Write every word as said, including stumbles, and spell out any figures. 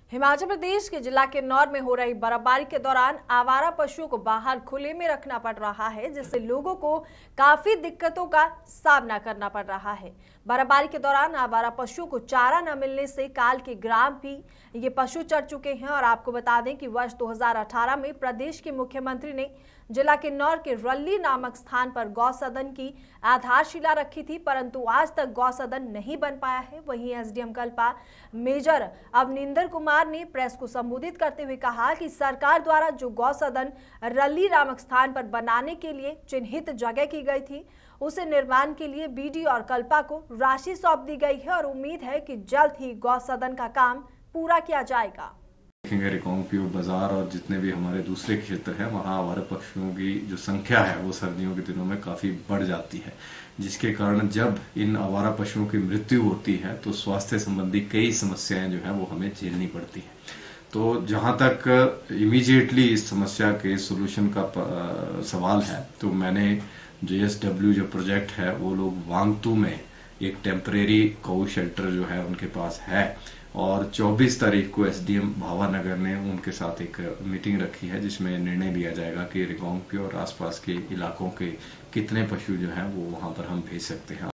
हिमाचल प्रदेश के जिला किन्नौर में हो रही बर्फबारी के दौरान आवारा पशुओं को बाहर खुले में रखना पड़ रहा है, जिससे लोगों को काफी दिक्कतों का सामना करना पड़ रहा है। बर्फबारी के दौरान आवारा पशुओं को चारा न मिलने से काल के ग्राम भी ये पशु चढ़ चुके हैं। और आपको बता दें कि वर्ष दो हज़ार अठारह में प्रदेश के मुख्यमंत्री ने जिला किन्नौर के रल्ली नामक स्थान पर गौ सदन की आधारशिला रखी थी, परंतु आज तक गौ सदन नहीं बन पाया है। वहीं एसडीएम कल्पा मेजर अवनिंदर कुमार ने प्रेस को संबोधित करते हुए कहा कि सरकार द्वारा जो गौ सदन रल्ली नामक स्थान पर बनाने के लिए चिन्हित जगह की गई थी, उसे निर्माण के लिए बीडी और कल्पा को राशि सौंप दी गई है और उम्मीद है कि जल्द ही गौ सदन का काम पूरा किया जाएगा। देखेंगे रिकांगपिओ बाजार और जितने भी हमारे दूसरे क्षेत्र हैं, वहाँ आवारा पक्षियों की जो संख्या है वो सर्दियों के दिनों में काफी बढ़ जाती है, जिसके कारण जब इन आवारा पशुओं की मृत्यु होती है तो स्वास्थ्य संबंधी कई समस्याएं जो है वो हमें झेलनी पड़ती है। तो जहां तक इमीडिएटली इस समस्या के सोल्यूशन का सवाल है, तो मैंने जेएसडब्ल्यू जो प्रोजेक्ट है वो लोग वांगतू में एक टेम्परेरी काऊ शेल्टर जो है उनके पास है, और चौबीस तारीख को एसडीएम भावानगर ने उनके साथ एक मीटिंग रखी है, जिसमें निर्णय लिया जाएगा कि रिकांगपिओ और आसपास के इलाकों के कितने पशु जो हैं वो वहां पर हम भेज सकते हैं।